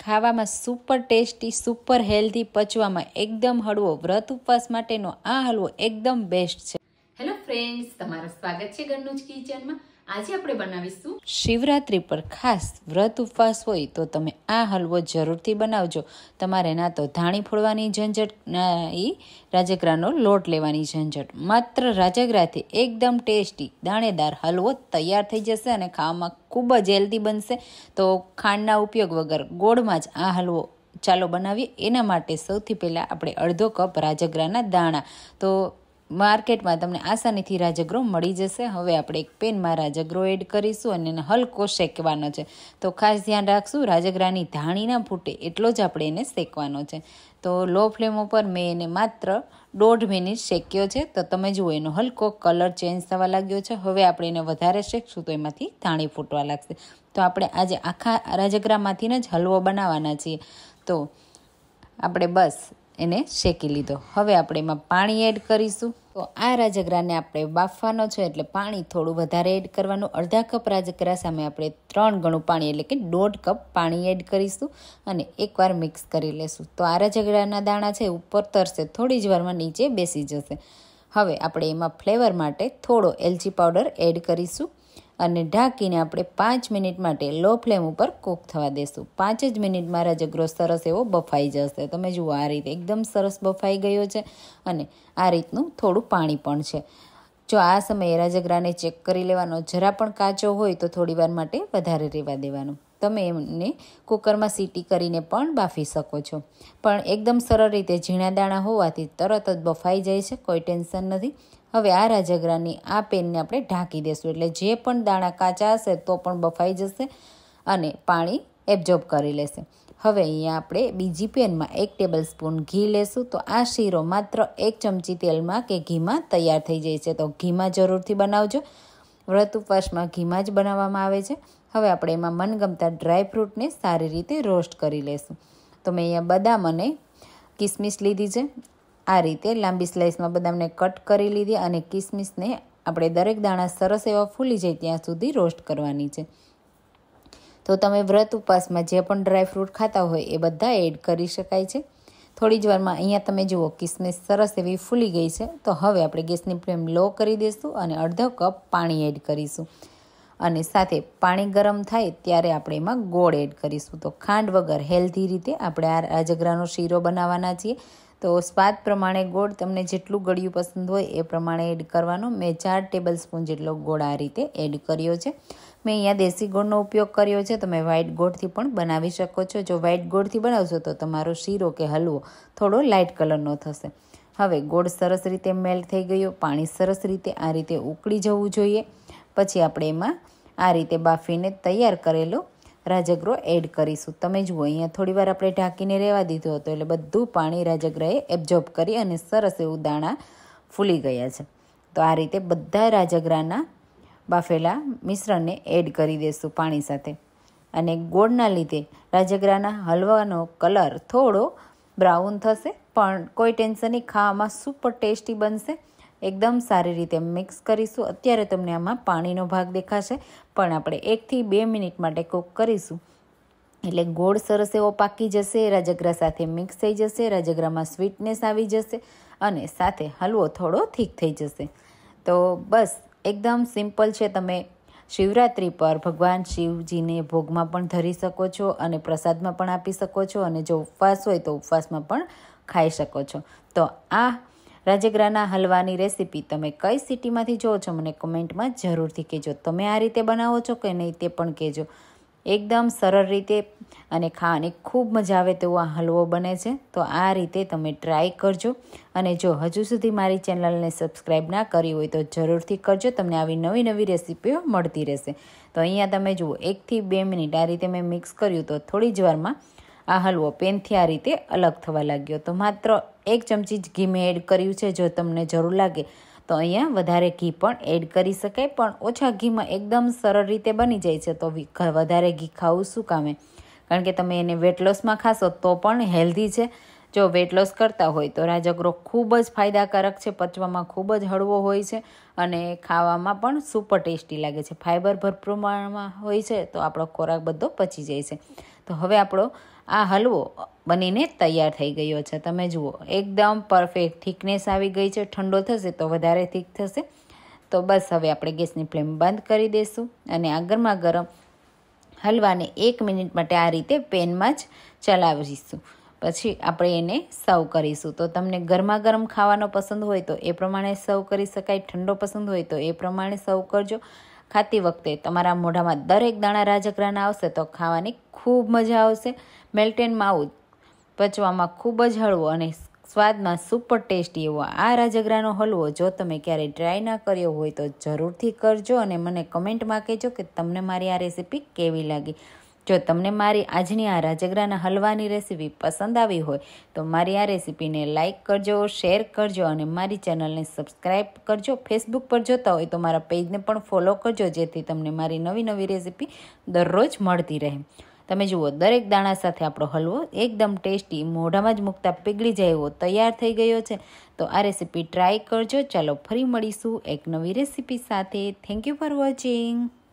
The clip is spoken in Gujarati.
ખાવામાં સુપર ટેસ્ટી, સુપર હેલ્ધી, પચવામાં એકદમ હળવો, વ્રત ઉપવાસ માટેનો આ હલવો એકદમ બેસ્ટ છે. હેલો ફ્રેન્ડ્સ, તમારું સ્વાગત છે ઘરનું જ કિચનમાં. આજે આપણે બનાવીશું શિવરાત્રી પર ખાસ વ્રત ઉપવાસ હોય તો તમે આ હલવો જરૂરથી બનાવજો. તમારે ના તો ધાણી ફોડવાની ઝંઝટ, ના એ રાજગરાનો લોટ લેવાની ઝંઝટ. માત્ર રાજગરાથી એકદમ ટેસ્ટી દાણેદાર હલવો તૈયાર થઈ જશે અને ખાવામાં ખૂબ જ હેલ્ધી બનશે. તો ખાંડના ઉપયોગ વગર ગોળમાં જ આ હલવો ચાલો બનાવીએ. એના માટે સૌથી પહેલાં આપણે અડધો કપ રાજગરાના દાણા, તો માર્કેટમાં તમને આસાનીથી રાજગરો મળી જશે. હવે આપણે એક પેનમાં રાજગરો એડ કરીશું અને એને હલકો શેકવાનો છે. તો ખાસ ધ્યાન રાખશું રાજગરાની ધાણી ના ફૂટે એટલો જ આપણે એને શેકવાનો છે. તો લો ફ્લેમ ઉપર મેં એને માત્ર 1.5 મિનિટ શેક્યો છે. તો તમે જુઓ એનો હલકો કલર ચેન્જ થવા લાગ્યો છે. હવે આપણે એને વધારે શેકશું તો એમાંથી ધાણી ફૂટવા લાગશે. તો આપણે આજે આખા રાજગરામાંથી જ હલવો બનાવવાના છીએ. તો આપણે બસ એને શેકી લીધો. હવે આપણે એમાં પાણી એડ કરીશું. તો આ રાજગરાને આપણે બાફવાનો છે એટલે પાણી થોડું વધારે એડ કરવાનું. અડધા કપ રાજગરા સામે આપણે 3 ગણું પાણી એટલે કે 1.5 કપ પાણી એડ કરીશું અને એકવાર મિક્સ કરી લેશું. તો આ રાજગરાના દાણા છે ઉપર તરશે, થોડી જ વારમાં નીચે બેસી જશે. હવે આપણે એમાં ફ્લેવર માટે થોડો એલચી પાવડર એડ કરીશું અને ઢાંકીને આપણે 5 મિનિટ માટે લો ફ્લેમ ઉપર કૂક થવા દેશું. 5 જ મિનિટમાં રાજગરો સરસ એવો બફાઈ જશે. તમે જુઓ આ રીતે એકદમ સરસ બફાઈ ગયો છે અને આ રીતનું થોડું પાણી પણ છે. જો આ સમયે રાજગરાને ચેક કરી લેવાનો, જરા પણ કાચો હોય તો થોડી વાર માટે વધારે રહેવા દેવાનો. તમે એમને કુકરમાં સીટી કરીને પણ બાફી શકો છો, પણ એકદમ સરળ રીતે ઝીણા દાણા હોવાથી તરત જ બફાઈ જાય છે, કોઈ ટેન્શન નથી. હવે આ રાજગરાની આ પેનને આપણે ઢાંકી દઈશું એટલે જે પણ દાણા કાચા હશે તો પણ બફાઈ જશે અને પાણી એબ્ઝોર્બ કરી લેશે. હવે અહીંયા આપણે બીજી પેનમાં 1 ટેબલ સ્પૂન ઘી લેશું. તો આ શીરો માત્ર 1 ચમચી તેલમાં કે ઘીમાં તૈયાર થઈ જાય છે. તો ઘીમાં જરૂરથી બનાવજો. વ્રત ઉપવાસમાં ઘીમાં જ બનાવવામાં આવે છે. હવે આપણે એમાં મનગમતા ડ્રાયફ્રૂટને સારી રીતે રોસ્ટ કરી લેશું. તો મેં અહીંયા બદામ અને કિસમિસ લીધી છે. આ રીતે લાંબી સ્લાઇસમાં બદામને કટ કરી લીધી અને કિસમિસને આપણે દરેક દાણા સરસ એવા ફૂલી જાય ત્યાં સુધી રોસ્ટ કરવાની છે. તો તમે વ્રત ઉપવાસમાં જે પણ ડ્રાયફ્રૂટ ખાતા હોય એ બધા એડ કરી શકાય છે. થોડી જ વારમાં અહીંયા તમે જુઓ કિસમિસ સરસ એવી ફૂલી ગઈ છે. તો હવે આપણે ગેસની ફ્લેમ લો કરી દઈશું અને અડધો કપ પાણી એડ કરીશું અને સાથે પાણી ગરમ થાય ત્યારે આપણે એમાં ગોળ એડ કરીશું. તો ખાંડ વગર હેલ્ધી રીતે આપણે આ રાજગરાનો શીરો બનાવવાના છીએ. તો સ્વાદ પ્રમાણે ગોળ તમને જેટલું ગળ્યું પસંદ હોય એ પ્રમાણે એડ કરવાનો. મેં 4 ટેબલ સ્પૂન જેટલો ગોળ આ રીતે એડ કર્યો છે. મેં અહીંયા દેશી ગોળનો ઉપયોગ કર્યો છે. તમે વ્હાઈટ ગોળથી પણ બનાવી શકો છો. જો વ્હાઈટ ગોળથી બનાવશો તો તમારો શીરો કે હલવો થોડો લાઇટ કલરનો થશે. હવે ગોળ સરસ રીતે મેલ્ટ થઈ ગયો, પાણી સરસ રીતે આ રીતે ઉકળી જવું જોઈએ. પછી આપણે એમાં આ રીતે બાફીને તૈયાર કરેલો રાજગરો એડ કરીશું. તમે જુઓ અહીંયા થોડી વાર આપણે ઢાંકીને રહેવા દીધો હતો એટલે બધું પાણી રાજગરાએ એબ્ઝોર્બ કરી અને સરસ એવું દાણા ફૂલી ગયા છે. તો આ રીતે બધા રાજગરાના બાફેલા મિશ્રણને એડ કરી દઈશું પાણી સાથે. અને ગોળના લીધે રાજગરાના હલવાનો કલર થોડો બ્રાઉન થશે, પણ કોઈ ટેન્શન નહીં, ખાવામાં સુપર ટેસ્ટી બનશે. એકદમ સારી રીતે મિક્સ કરીશું. અત્યારે તમને આમાં પાણીનો ભાગ દેખાશે, પણ આપણે 1 થી 2 મિનિટ માટે કૂક કરીશું એટલે ગોળ સરસ એવો પાકી જશે, રાજગરા સાથે મિક્સ થઈ જશે, રાજગરામાં સ્વીટનેસ આવી જશે અને સાથે હલવો થોડો થીક થઈ જશે. તો બસ એકદમ સિમ્પલ છે. તમે શિવરાત્રી પર ભગવાન શિવજીને ભોગમાં પણ ધરી શકો છો અને પ્રસાદમાં પણ આપી શકો છો, અને જો ઉપવાસ હોય તો ઉપવાસમાં પણ ખાઈ શકો છો. તો આ રાજગરાના હલવાની રેસીપી તમે કઈ સિટીમાંથી જોવો છો મને કમેન્ટમાં જરૂરથી કહેજો. તમે આ રીતે બનાવો છો કે નહીં તે પણ કહેજો. એકદમ સરળ રીતે અને ખાવાની ખૂબ મજા આવે તેવો આ હલવો બને છે. તો આ રીતે તમે ટ્રાય કરજો. અને જો હજુ સુધી મારી ચેનલને સબસ્ક્રાઈબ ના કરી હોય તો જરૂરથી કરજો. તમને આવી નવી નવી રેસીપીઓ મળતી રહેશે. તો અહીંયા તમે જુઓ 1 થી 2 મિનિટ આ રીતે મેં મિક્સ કર્યું તો થોડી જ વારમાં આ હલવો પેનથી આ રીતે અલગ થવા લાગ્યો. તો માત્ર 1 ચમચી જ ઘી મેં એડ કર્યું છે. જો તમને જરૂર લાગે તો અહીંયા વધારે ઘી પણ એડ કરી શકાય, પણ ઓછા ઘીમાં એકદમ સરળ રીતે બની જાય છે. તો વધારે ઘી ખાવું શું કામે, કારણ કે તમે એને વેટ લોસમાં ખાશો તો પણ હેલ્ધી છે. જો વેટ લોસ કરતા હોય તો રાજગરો ખૂબ જ ફાયદાકારક છે, પચવામાં ખૂબ જ હળવો હોય છે અને ખાવામાં પણ સુપર ટેસ્ટી લાગે છે. ફાઇબર ભરપૂર પ્રમાણમાં હોય છે તો આપણો ખોરાક બધો પચી જાય છે. તો હવે આપણો આ હલવો બનીને તૈયાર થઈ ગયો છે. તમે જુઓ એકદમ પરફેક્ટ થિકનેસ આવી ગઈ છે. ઠંડો થશે તો વધારે થીક થશે. તો બસ હવે આપણે ગેસની ફ્લેમ બંધ કરી દઈશું અને આ ગરમા ગરમ હલવાને 1 મિનિટ માટે આ રીતે પેનમાં જ ચલાવીશું. પછી આપણે એને સર્વ કરીશું. તો તમને ગરમા ગરમ ખાવાનો પસંદ હોય તો એ પ્રમાણે સર્વ કરી શકાય, ઠંડો પસંદ હોય તો એ પ્રમાણે સર્વ કરજો. ખાતી વખતે તમારા મોઢામાં દરેક દાણા રાજગરાના આવશે તો ખાવાની ખૂબ મજા આવશે. મેલ્ટેન માઉથ, પચવામાં ખૂબ જ હળવો અને સ્વાદમાં સુપર ટેસ્ટી એવો આ રાજગરાનો હલવો જો તમે ક્યારેય ટ્રાય ના કર્યો હોય તો જરૂરથી કરજો અને મને કમેન્ટમાં કહેજો કે તમને મારી આ રેસીપી કેવી લાગી. જો તમને મારી આજની આ રાજગરાના હલવાની રેસીપી પસંદ આવી હોય તો મારી આ રેસીપીને લાઇક કરજો, શેર કરજો અને મારી ચેનલને સબસ્ક્રાઈબ કરજો. ફેસબુક પર જોતા હોય તો મારા પેજને પણ ફોલો કરજો જેથી તમને મારી નવી નવી રેસીપી દરરોજ મળતી રહે. તમે જુઓ દરેક દાણા સાથે આપણો હલવો એકદમ ટેસ્ટી મોઢામાં જ મૂકતા પીગળી જાય એવો તૈયાર થઈ ગયો છે. તો આ રેસીપી ટ્રાય કરજો. ચાલો ફરી મળીશું એક નવી રેસીપી સાથે. Thank you for watching.